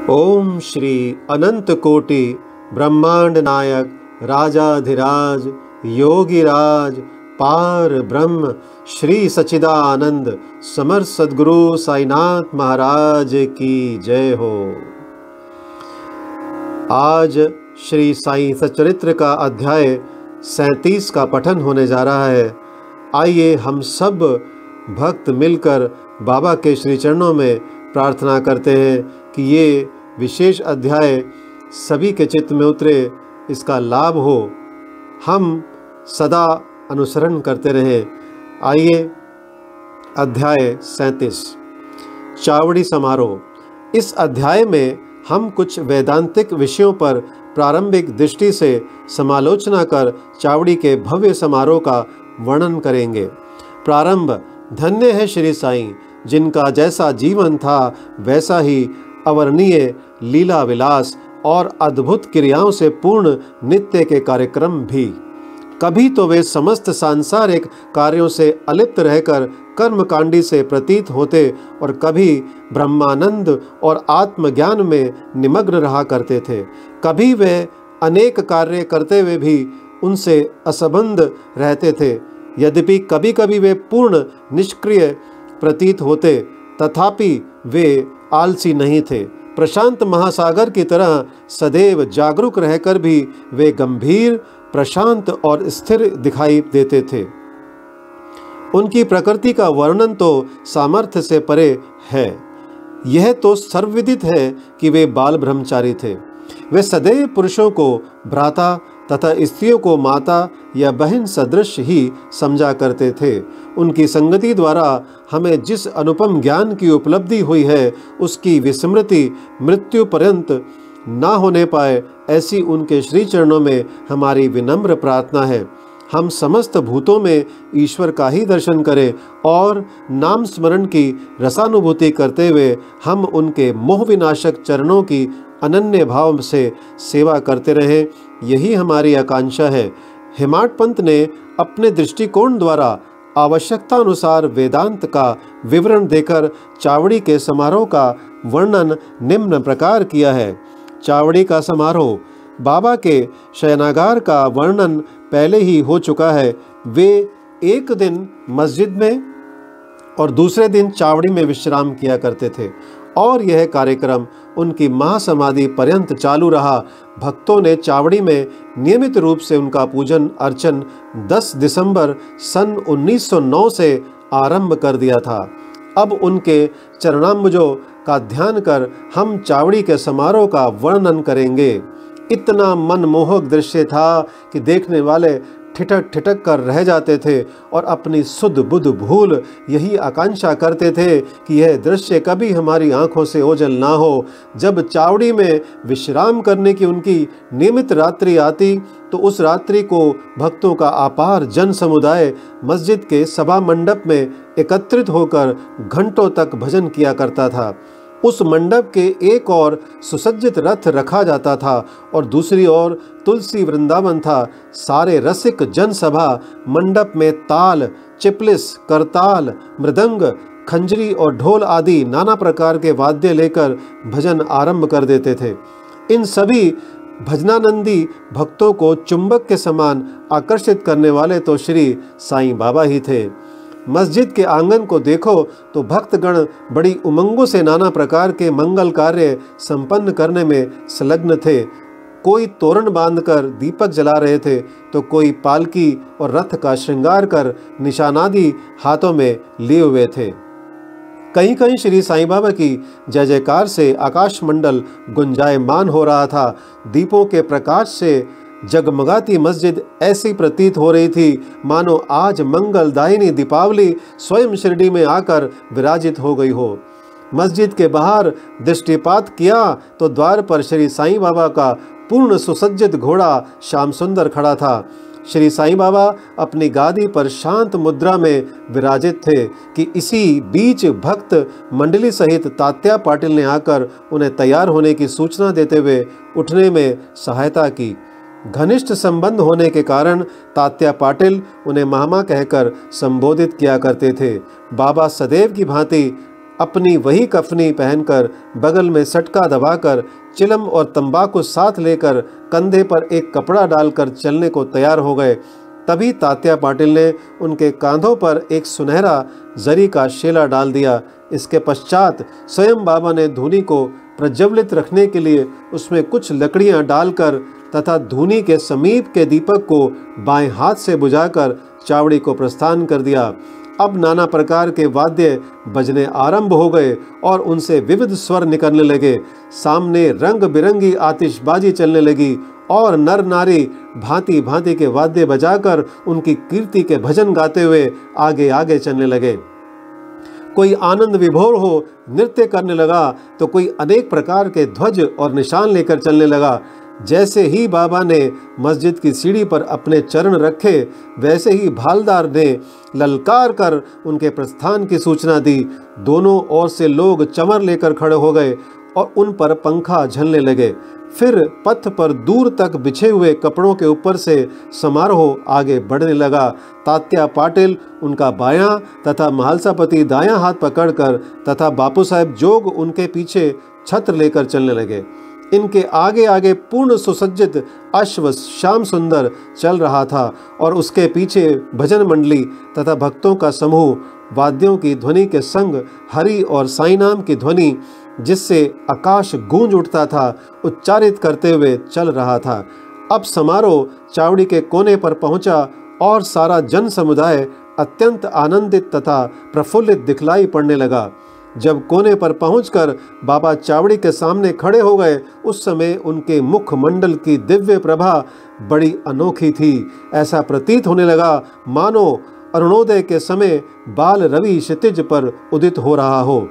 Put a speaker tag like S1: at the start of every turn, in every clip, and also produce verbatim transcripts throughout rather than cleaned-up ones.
S1: ओम श्री अनंत कोटि ब्रह्मांड नायक राजाधिराज योगीराज पार ब्रह्म श्री सच्चिदानंद समर्थ सद्गुरु साईनाथ महाराज की जय हो। आज श्री साई सच्चरित्र का अध्याय सैंतीस का पठन होने जा रहा है। आइए हम सब भक्त मिलकर बाबा के श्री चरणों में प्रार्थना करते हैं कि ये विशेष अध्याय सभी के चित्त में उतरे, इसका लाभ हो, हम सदा अनुसरण करते रहें। आइए अध्याय सैंतीस चावड़ी समारोह। इस अध्याय में हम कुछ वैदांतिक विषयों पर प्रारंभिक दृष्टि से समालोचना कर चावड़ी के भव्य समारोह का वर्णन करेंगे। प्रारंभ। धन्य है श्री साईं, जिनका जैसा जीवन था वैसा ही अवर्णीय लीला विलास और अद्भुत क्रियाओं से पूर्ण नित्य के कार्यक्रम भी। कभी तो वे समस्त सांसारिक कार्यों से अलिप्त रहकर कर्मकांडी से प्रतीत होते और कभी ब्रह्मानंद और आत्मज्ञान में निमग्न रहा करते थे। कभी वे अनेक कार्य करते हुए भी उनसे असंबद्ध रहते थे। यद्यपि कभी कभी वे पूर्ण निष्क्रिय प्रतीत होते, तथापि वे आलसी नहीं थे। प्रशांत महासागर की तरह सदैव जागरूक रहकर भी वे गंभीर, प्रशांत और स्थिर दिखाई देते थे। उनकी प्रकृति का वर्णन तो सामर्थ्य से परे है। यह तो सर्वविदित है कि वे बाल ब्रह्मचारी थे। वे सदैव पुरुषों को भ्राता तथा स्त्रियों को माता या बहन सदृश ही समझा करते थे। उनकी संगति द्वारा हमें जिस अनुपम ज्ञान की उपलब्धि हुई है, उसकी विस्मृति मृत्यु पर्यंत ना होने पाए, ऐसी उनके श्री चरणों में हमारी विनम्र प्रार्थना है। हम समस्त भूतों में ईश्वर का ही दर्शन करें और नाम स्मरण की रसानुभूति करते हुए हम उनके मोह विनाशक चरणों की अनन्य भाव से सेवा करते रहें, यही हमारी आकांक्षा है। हेमाड पंत ने अपने दृष्टिकोण द्वारा आवश्यकता अनुसार वेदांत का विवरण देकर चावड़ी के समारोह का वर्णन निम्न प्रकार किया है। चावड़ी का समारोह। बाबा के शयनागार का वर्णन पहले ही हो चुका है। वे एक दिन मस्जिद में और दूसरे दिन चावड़ी में विश्राम किया करते थे और यह कार्यक्रम उनकी महासमाधि पर्यंत चालू रहा। भक्तों ने चावड़ी में नियमित रूप से उनका पूजन अर्चन दस दिसंबर सन उन्नीस सौ नौ से आरंभ कर दिया था। अब उनके चरणाम्बुजों का ध्यान कर हम चावड़ी के समारोह का वर्णन करेंगे। इतना मनमोहक दृश्य था कि देखने वाले ठिठक ठिठक कर रह जाते थे और अपनी सुध बुध भूल यही आकांक्षा करते थे कि यह दृश्य कभी हमारी आंखों से ओझल ना हो। जब चावड़ी में विश्राम करने की उनकी नियमित रात्रि आती तो उस रात्रि को भक्तों का अपार जन समुदाय मस्जिद के सभा मंडप में एकत्रित होकर घंटों तक भजन किया करता था। उस मंडप के एक ओर सुसज्जित रथ रखा जाता था और दूसरी ओर तुलसी वृंदावन था। सारे रसिक जनसभा मंडप में ताल, चिपलिस, करताल, मृदंग, खंजरी और ढोल आदि नाना प्रकार के वाद्य लेकर भजन आरंभ कर देते थे। इन सभी भजनानंदी भक्तों को चुंबक के समान आकर्षित करने वाले तो श्री साईं बाबा ही थे। मस्जिद के आंगन को देखो तो भक्तगण बड़ी उमंगों से नाना प्रकार के मंगल कार्य संपन्न करने में संलग्न थे। कोई तोरण बांधकर दीपक जला रहे थे तो कोई पालकी और रथ का श्रृंगार कर निशानादि हाथों में लिए हुए थे। कहीं कहीं श्री साईं बाबा की जय जयकार से आकाश मंडल गुंजायमान हो रहा था। दीपों के प्रकाश से जगमगाती मस्जिद ऐसी प्रतीत हो रही थी मानो आज मंगलदायिनी दीपावली स्वयं शिरडी में आकर विराजित हो गई हो। मस्जिद के बाहर दृष्टिपात किया तो द्वार पर श्री साईं बाबा का पूर्ण सुसज्जित घोड़ा श्याम सुंदर खड़ा था। श्री साईं बाबा अपनी गादी पर शांत मुद्रा में विराजित थे कि इसी बीच भक्त मंडली सहित तात्या पाटिल ने आकर उन्हें तैयार होने की सूचना देते हुए उठने में सहायता की। घनिष्ठ संबंध होने के कारण तात्या पाटिल उन्हें मामा कहकर संबोधित किया करते थे। बाबा सदैव की भांति अपनी वही कफनी पहनकर बगल में सटका दबाकर चिलम और तंबाकू साथ लेकर कंधे पर एक कपड़ा डालकर चलने को तैयार हो गए। तभी तात्या पाटिल ने उनके कांधों पर एक सुनहरा जरी का शेला डाल दिया। इसके पश्चात स्वयं बाबा ने धूनी को प्रज्वलित रखने के लिए उसमें कुछ लकड़ियां डालकर तथा धूनी के समीप के दीपक को बाएं हाथ से बुझाकर चावड़ी को प्रस्थान कर दिया। अब नाना प्रकार के वाद्य बजने आरंभ हो गए और उनसे विविध स्वर निकलने लगे। सामने रंग बिरंगी आतिशबाजी चलने लगी और नर नारी भांति भांति के वाद्य बजाकर उनकी कीर्ति के भजन गाते हुए आगे आगे चलने लगे। कोई आनंद विभोर हो नृत्य करने लगा तो कोई अनेक प्रकार के ध्वज और निशान लेकर चलने लगा। जैसे ही बाबा ने मस्जिद की सीढ़ी पर अपने चरण रखे, वैसे ही भालदार ने ललकार कर उनके प्रस्थान की सूचना दी। दोनों ओर से लोग चमर लेकर खड़े हो गए और उन पर पंखा झलने लगे। फिर पथ पर दूर तक बिछे हुए कपड़ों के ऊपर से समारोह आगे बढ़ने लगा। तात्या पाटिल उनका बायां तथा महालसापति दायां हाथ पकड़कर तथा बापू साहेब जोग उनके पीछे छत्र लेकर चलने लगे। इनके आगे आगे पूर्ण सुसज्जित अश्व श्याम सुंदर चल रहा था और उसके पीछे भजन मंडली तथा भक्तों का समूह वाद्यों की ध्वनि के संग हरि और साईं नाम की ध्वनि जिससे आकाश गूंज उठता था उच्चारित करते हुए चल रहा था। अब समारोह चावड़ी के कोने पर पहुंचा और सारा जन समुदाय अत्यंत आनंदित तथा प्रफुल्लित दिखलाई पड़ने लगा। जब कोने पर पहुंचकर बाबा चावड़ी के सामने खड़े हो गए, उस समय उनके मुखमंडल की दिव्य प्रभा बड़ी अनोखी थी। ऐसा प्रतीत होने लगा मानो अरुणोदय के समय बाल रवि क्षितिज पर उदित हो रहा हो।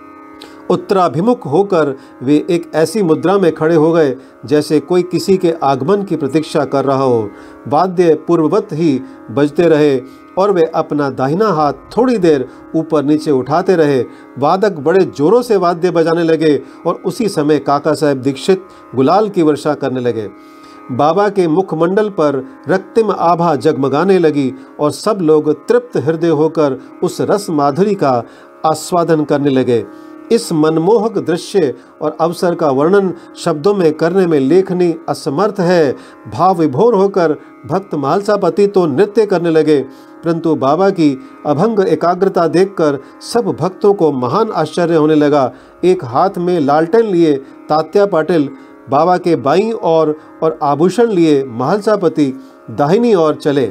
S1: उत्तराभिमुख होकर वे एक ऐसी मुद्रा में खड़े हो गए जैसे कोई किसी के आगमन की प्रतीक्षा कर रहा हो। वाद्य पूर्ववत ही बजते रहे और वे अपना दाहिना हाथ थोड़ी देर ऊपर नीचे उठाते रहे। वादक बड़े जोरों से वाद्य बजाने लगे और उसी समय काका साहेब दीक्षित गुलाल की वर्षा करने लगे। बाबा के मुखमंडल पर रक्तिम आभा जगमगाने लगी और सब लोग तृप्त हृदय होकर उस रस माधुरी का आस्वादन करने लगे। इस मनमोहक दृश्य और अवसर का वर्णन शब्दों में करने में लेखनी असमर्थ है। भाव विभोर होकर भक्त महालसापति तो नृत्य करने लगे, परंतु बाबा की अभंग एकाग्रता देखकर सब भक्तों को महान आश्चर्य होने लगा। एक हाथ में लालटेन लिए तात्या पाटिल बाबा के बाईं ओर और आभूषण लिए महालसापति दाहिनी ओर चले।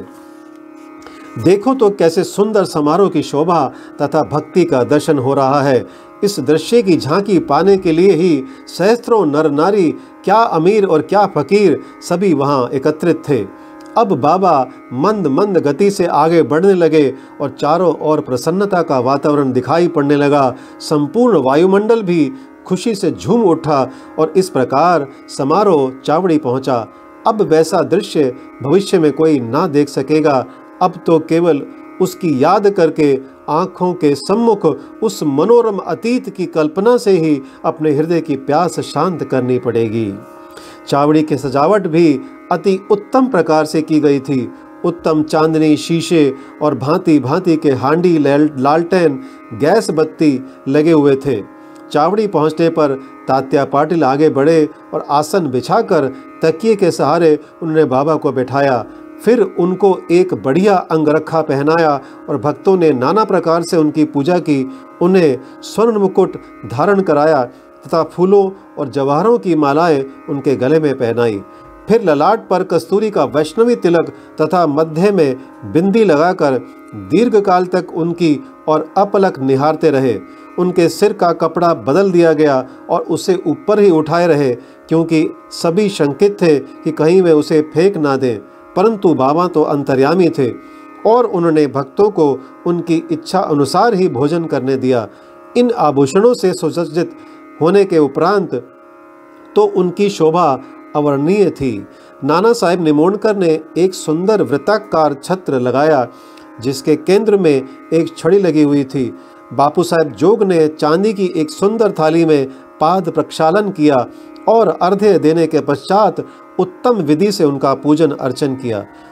S1: देखो तो कैसे सुंदर समारोह की शोभा तथा भक्ति का दर्शन हो रहा है। इस दृश्य की झांकी पाने के लिए ही सहस्त्रों नर नारी, क्या अमीर और क्या फकीर, सभी वहां एकत्रित थे। अब बाबा मंद मंद गति से आगे बढ़ने लगे और चारों ओर प्रसन्नता का वातावरण दिखाई पड़ने लगा। संपूर्ण वायुमंडल भी खुशी से झूम उठा और इस प्रकार समारोह चावड़ी पहुंचा। अब वैसा दृश्य भविष्य में कोई ना देख सकेगा। अब तो केवल उसकी याद करके आँखों के सम्मुख उस मनोरम अतीत की कल्पना से ही अपने हृदय की प्यास शांत करनी पड़ेगी। चावड़ी की सजावट भी अति उत्तम प्रकार से की गई थी। उत्तम चांदनी शीशे और भांति भांति के हांडी, लालटेन, गैस बत्ती लगे हुए थे। चावड़ी पहुंचने पर तात्या पाटिल आगे बढ़े और आसन बिछाकर तकिए के सहारे उन्होंने बाबा को बैठाया। फिर उनको एक बढ़िया अंगरखा पहनाया और भक्तों ने नाना प्रकार से उनकी पूजा की। उन्हें स्वर्ण मुकुट धारण कराया तथा फूलों और जवाहरों की मालाएं उनके गले में पहनाई। फिर ललाट पर कस्तूरी का वैष्णवी तिलक तथा मध्य में बिंदी लगाकर दीर्घ काल तक उनकी और अपलक निहारते रहे। उनके सिर का कपड़ा बदल दिया गया और उसे ऊपर ही उठाए रहे, क्योंकि सभी शंकित थे कि कहीं वे उसे फेंक ना दें। परंतु बाबा तो अंतर्यामी थे और उन्होंने भक्तों को उनकी इच्छा अनुसार ही भोजन करने दिया। इन आभूषणों से सुसज्जित होने के उपरांत तो उनकी शोभा अवर्णनीय थी। नाना साहेब निमोणकर ने एक सुंदर वृत्ताकार छत्र लगाया जिसके केंद्र में एक छड़ी लगी हुई थी। बापू साहेब जोग ने चांदी की एक सुंदर थाली में पाद प्रक्षालन किया और अर्घ्य देने के पश्चात उत्तम विधि से उनका पूजन अर्चन किया।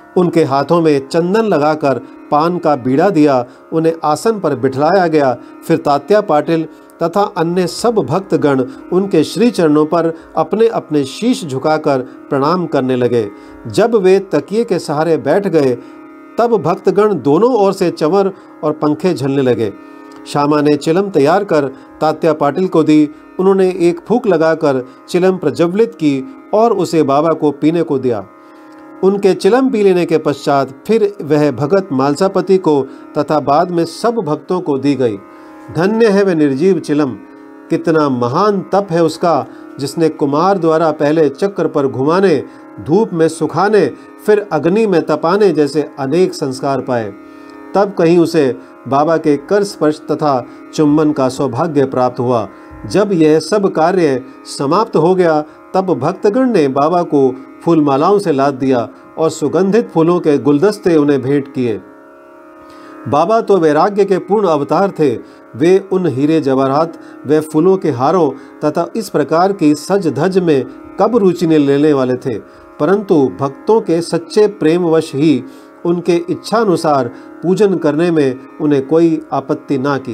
S1: उनके हाथों में चंदन लगाकर पान का बीड़ा दिया, उन्हें आसन पर बिठलाया गया। फिर तात्या पाटिल तथा अन्य सब भक्तगण उनके श्री चरणों पर अपने अपने शीश झुकाकर प्रणाम करने लगे। जब वे तकिए के सहारे बैठ गए तब भक्तगण दोनों ओर से चंवर और पंखे झलने लगे। श्यामा ने चिलम तैयार कर तात्या पाटिल को दी। उन्होंने एक फूंक लगाकर चिलम प्रज्वलित की और उसे बाबा को पीने को दिया। उनके चिलम पी लेने के पश्चात फिर वह भगत मालसापति को तथा बाद में सब भक्तों को दी गई। धन्य है वह निर्जीव चिलम, कितना महान तप है उसका, जिसने कुमार द्वारा पहले चक्र पर घुमाने, धूप में सुखाने, फिर अग्नि में तपाने जैसे अनेक संस्कार पाए। तब कहीं उसे बाबा के कर स्पर्श तथा चुंबन का सौभाग्य प्राप्त हुआ। जब यह सब कार्य समाप्त हो गया तब भक्तगण ने बाबा को फूलमालाओं से लाद दिया और सुगंधित फूलों के गुलदस्ते उन्हें भेंट किए। बाबा तो वैराग्य के पूर्ण अवतार थे। वे उन हीरे जवाहरात व फूलों के हारों तथा इस प्रकार की सज धज में कब रुचि ने लेने वाले थे, परंतु भक्तों के सच्चे प्रेमवश ही उनके इच्छानुसार पूजन करने में उन्हें कोई आपत्ति ना की।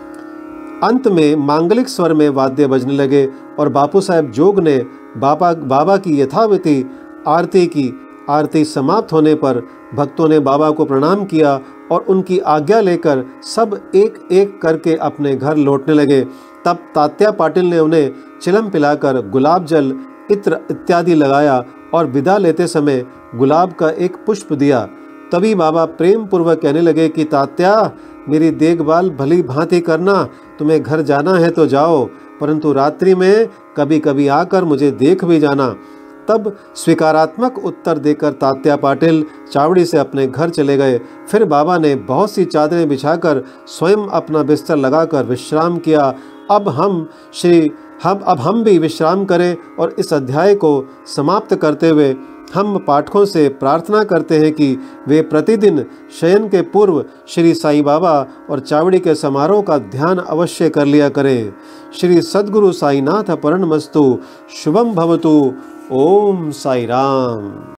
S1: अंत में मांगलिक स्वर में वाद्य बजने लगे और बापू साहब जोग ने बाबा बाबा की यथाविधि आरती की। आरती समाप्त होने पर भक्तों ने बाबा को प्रणाम किया और उनकी आज्ञा लेकर सब एक एक करके अपने घर लौटने लगे। तब तात्या पाटिल ने उन्हें चिलम पिलाकर गुलाब जल, इत्र इत्यादि लगाया और विदा लेते समय गुलाब का एक पुष्प दिया। तभी बाबा प्रेम पूर्वक कहने लगे कि तात्या, मेरी देखभाल भली भांति करना, तुम्हें घर जाना है तो जाओ, परंतु रात्रि में कभी कभी आकर मुझे देख भी जाना। तब स्वीकारात्मक उत्तर देकर तात्या पाटिल चावड़ी से अपने घर चले गए। फिर बाबा ने बहुत सी चादरें बिछाकर स्वयं अपना बिस्तर लगाकर विश्राम किया। अब हम श्री हम अब हम भी विश्राम करें और इस अध्याय को समाप्त करते हुए हम पाठकों से प्रार्थना करते हैं कि वे प्रतिदिन शयन के पूर्व श्री साईं बाबा और चावड़ी के समारोह का ध्यान अवश्य कर लिया करें। श्री सद्गुरु साईनाथ परमस्तु। शुभम भवतु। ओम साई राम।